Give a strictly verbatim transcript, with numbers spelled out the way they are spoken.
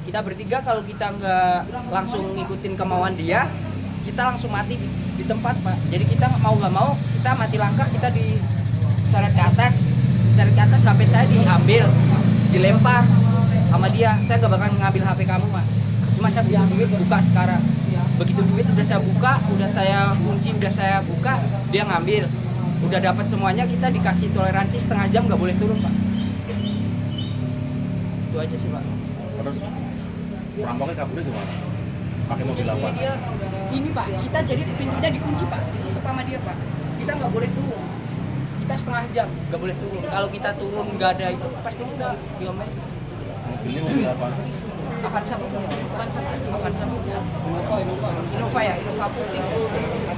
Kita bertiga kalau kita nggak langsung ngikutin kemauan dia, kita langsung mati di, di tempat Pak. Jadi kita mau nggak mau kita mati langkah, kita diseret ke atas, diseret ke atas, H P saya diambil, dilempar sama dia. Saya nggak bakal ngambil H P kamu Mas, cuma saya butuh duit, buka sekarang. Begitu duit udah saya buka, udah saya kunci, udah saya buka, dia ngambil. Udah dapat semuanya, kita dikasih toleransi setengah jam nggak boleh turun Pak. Itu aja sih Pak. Terus perampoknya kaburnya gimana? Pakai mobil apa? Dia, ini Pak, kita jadi pintunya dikunci Pak, ditutup sama dia Pak. Kita nggak boleh turun. Kita setengah jam nggak boleh turun. Kalau kita turun nggak ada itu, pasti kita diomelin. Mobilnya mobil apa? Avanza Pak, Avanza, Avanza, Innova, Innova ya, Innova putih.